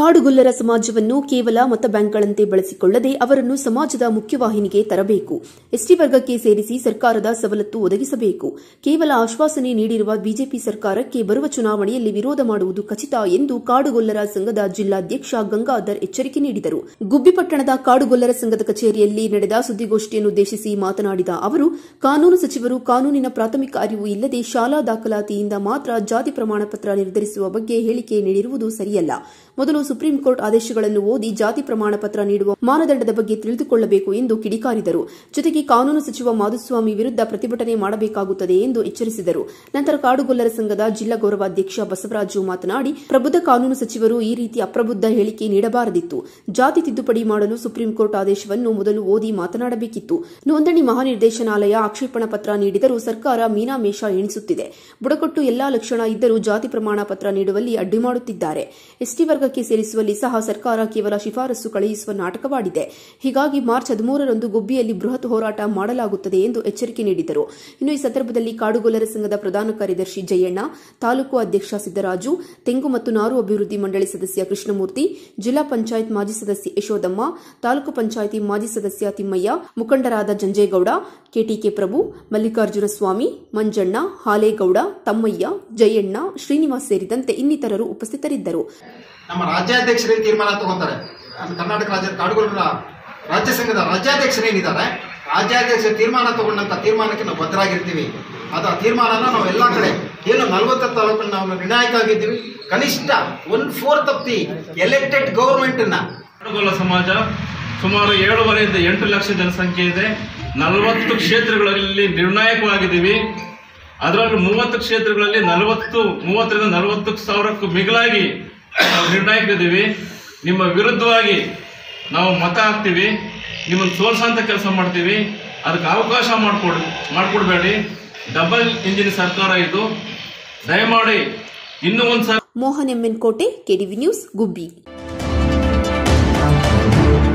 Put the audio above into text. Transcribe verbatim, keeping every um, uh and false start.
ಕಾಡುಗೊಲ್ಲರ ಸಮಾಜವನ್ನು ಕೇವಲ ಮತ ಬ್ಯಾಂಕ್ಗಳಂತೆ ಬಳಸಿಕೊಳ್ಳದೆ ಅವರನ್ನು ಸಮಾಜದ ಮುಖ್ಯವಾಹಿನಿಗೆ ತರಬೇಕು. ಎಸ್ಟಿ ವರ್ಗಕ್ಕೆ ಸೇರಿಸಿ ಸರ್ಕಾರದ ಸವಲತ್ತು ಒದಗಿಸಬೇಕು. ಕೇವಲ ಆಶ್ವಾಸನೆ ನೀಡಿರುವ ಬಿಜೆಪಿ ಸರ್ಕಾರಕ್ಕೆ ಬರುವ ಚುನಾವಣೆಯಲ್ಲಿ ವಿರೋಧ ಮಾಡುವುದು ಖಚಿತ ಎಂದು ಕಾಡುಗೊಲ್ಲರ ಸಂಘದ ಜಿಲ್ಲಾಧ್ಯಕ್ಷ ಗಂಗಾಧರ್ ಎಚ್ಚರಿಕೆ ನೀಡಿದರು. ಗುಬ್ಬಿ ಪಟ್ಟಣದ ಕಾಡುಗೊಲ್ಲರ ಸಂಘದ ಕಚೇರಿಯಲ್ಲಿ ನಡೆದ ಸುದ್ದಿಗೋಷ್ಠಿಯನ್ನುದ್ದೇಶಿಸಿ ಮಾತನಾಡಿದ ಅವರು, ಕಾನೂನು ಸಚಿವರು ಕಾನೂನಿನ ಪ್ರಾಥಮಿಕ ಅರಿವು ಇಲ್ಲದೆ ಶಾಲಾ ದಾಖಲಾತಿಯಿಂದ ಮಾತ್ರ ಜಾತಿ ಪ್ರಮಾಣ ಪತ್ರ ನಿರ್ಧರಿಸುವ ಬಗ್ಗೆ ಹೇಳಿಕೆ ನೀಡಿರುವುದು ಸರಿಯಲ್ಲ. ಮೊದಲು ಸುಪ್ರೀಂ ಕೋರ್ಟ್ ಆದೇಶಗಳನ್ನು ಓದಿ ಜಾತಿ ಪ್ರಮಾಣ ಪತ್ರ ನೀಡುವ ಮಾನದಂಡದ ಬಗ್ಗೆ ತಿಳಿದುಕೊಳ್ಳಬೇಕು ಎಂದು ಕಿಡಿಕಾರಿದರು. ಜೊತೆಗೆ ಕಾನೂನು ಸಚಿವ ಮಾಧುಸ್ವಾಮಿ ವಿರುದ್ಧ ಪ್ರತಿಭಟನೆ ಮಾಡಬೇಕಾಗುತ್ತದೆ ಎಂದು ಎಚ್ಚರಿಸಿದರು. ನಂತರ ಕಾಡುಗೊಲ್ಲರ ಸಂಘದ ಜಿಲ್ಲಾ ಗೌರವಾಧ್ಯಕ್ಷ ಬಸವರಾಜು ಮಾತನಾಡಿ, ಪ್ರಬುದ್ಧ ಕಾನೂನು ಸಚಿವರು ಈ ರೀತಿ ಅಪ್ರಬುದ್ಧ ಹೇಳಿಕೆ ನೀಡಬಾರದಿತ್ತು. ಜಾತಿ ತಿದ್ದುಪಡಿ ಮಾಡಲು ಸುಪ್ರೀಂ ಕೋರ್ಟ್ ಆದೇಶವನ್ನು ಮೊದಲು ಓದಿ ಮಾತನಾಡಬೇಕಿತ್ತು. ನೋಂದಣಿ ಮಹಾನಿರ್ದೇಶನಾಲಯ ಆಕ್ಷೇಪಣಾ ಪತ್ರ ನೀಡಿದರೂ ಸರ್ಕಾರ ಮೀನಾಮೇಷ ಎಣಿಸುತ್ತಿದೆ. ಬುಡಕಟ್ಟು ಎಲ್ಲಾ ಲಕ್ಷಣ ಇದ್ದರೂ ಜಾತಿ ಪ್ರಮಾಣ ಪತ್ರ ನೀಡುವಲ್ಲಿ ಅಡ್ಡಿ ಮಾಡುತ್ತಿದ್ದಾರೆ. ಎಸ್ಟಿ ವರ್ಗಕ್ಕೆ ಸೇರಿಸುವಲ್ಲಿ ಸಹ ಸರ್ಕಾರ ಕೇವಲ ಶಿಫಾರಸು ಕಳುಹಿಸುವ ನಾಟಕವಾಡಿದೆ. ಹೀಗಾಗಿ ಮಾರ್ಚ್ ಹದಿಮೂರರಂದು ಗುಬ್ಬಿಯಲ್ಲಿ ಬೃಹತ್ ಹೋರಾಟ ಮಾಡಲಾಗುತ್ತದೆ ಎಂದು ಎಚ್ಚರಿಕೆ ನೀಡಿದರು. ಇನ್ನು ಈ ಸಂದರ್ಭದಲ್ಲಿ ಕಾಡುಗೊಲ್ಲರ ಸಂಘದ ಪ್ರಧಾನ ಕಾರ್ಯದರ್ಶಿ ಜಯಣ್ಣ, ತಾಲೂಕು ಅಧ್ಯಕ್ಷ ಸಿದ್ದರಾಜು, ತೆಂಗು ಮತ್ತು ನಾರು ಅಭಿವೃದ್ಧಿ ಮಂಡಳಿ ಸದಸ್ಯ ಕೃಷ್ಣಮೂರ್ತಿ, ಜಿಲ್ಲಾ ಪಂಚಾಯತ್ ಮಾಜಿ ಸದಸ್ಯೆ ಯಶೋದಮ್ಮ, ತಾಲೂಕು ಪಂಚಾಯಿತಿ ಮಾಜಿ ಸದಸ್ಯ ತಿಮ್ಮಯ್ಯ, ಮುಖಂಡರಾದ ಜಂಜೇಗೌಡ, ಕೆಟಿಕೆ ಪ್ರಭು, ಮಲ್ಲಿಕಾರ್ಜುನ ಸ್ವಾಮಿ, ಮಂಜಣ್ಣ, ಹಾಲೇಗೌಡ, ತಮ್ಮಯ್ಯ, ಜಯಣ್ಣ, ಶ್ರೀನಿವಾಸ್ ಸೇರಿದಂತೆ ಇನ್ನಿತರರು ಉಪಸ್ಥಿತರಿದ್ದರು. ನಮ್ಮ ರಾಜ್ಯಾಧ್ಯಕ್ಷರೇ ತೀರ್ಮಾನ ತಗೋತಾರೆ. ಕರ್ನಾಟಕ ರಾಜ್ಯ ಕಾಡುಗೊಲ್ಲರ ರಾಜ್ಯ ಸಂಘದ ರಾಜ್ಯಾಧ್ಯಕ್ಷರೇನಿದ್ದಾರೆ, ರಾಜ್ಯಾಧ್ಯಕ್ಷ ತೀರ್ಮಾನ ತಗೊಂಡಂತ ತೀರ್ಮಾನಕ್ಕೆ ನಾವು ಬದ್ಧರಾಗಿರ್ತೀವಿ. ಅದ ತೀರ್ಮಾನನ ನಾವು ಎಲ್ಲಾ ಕಡೆ ಏನು ನಲವತ್ತು ತಾಲೂಕನ್ನು ನಾವು ನಿರ್ಣಾಯಕ ಆಗಿದ್ದೀವಿ. ಕನಿಷ್ಠ one fourth of the elected government ನ ಕಾಡುಗೊಲ್ಲ ಸಮಾಜ ಸುಮಾರು ಏಳುವರೆಯಿಂದ ಎಂಟು ಲಕ್ಷ ಜನಸಂಖ್ಯೆ ಇದೆ. ನಲವತ್ತು ಕ್ಷೇತ್ರಗಳಲ್ಲಿ ನಿರ್ಣಾಯಕವಾಗಿದ್ದೀವಿ. ಅದರಲ್ಲಿ ಮೂವತ್ತು ಕ್ಷೇತ್ರಗಳಲ್ಲಿ ನಲವತ್ತು ಮೂವತ್ತರಿಂದ ನಲವತ್ತು ಸಾವಿರಕ್ಕೂ ಮಿಗಿಲಾಗಿ ನಾವು ನಿರ್ಣಾಯಕರಿದ್ದೀವಿ. ನಿಮ್ಮ ವಿರುದ್ಧವಾಗಿ ನಾವು ಮತ ಹಾಕ್ತೀವಿ, ನಿಮ್ಮನ್ನು ಸೋಲ್ಸಂತ ಕೆಲಸ ಮಾಡ್ತೀವಿ. ಅದಕ್ಕೆ ಅವಕಾಶ ಮಾಡಿಕೊಡ್ ಮಾಡಿಕೊಡ್ಬೇಡಿ. ಡಬಲ್ ಇಂಜಿನ್ ಸರ್ಕಾರ ಇದು. ದಯಮಾಡಿ ಇನ್ನೂ ಒಂದು ಸಲ. ಮೋಹನ್ ಎಂ ಎನ್ ಕೋಟೆ, ಕೆಡಿವಿ ನ್ಯೂಸ್, ಗುಬ್ಬಿ.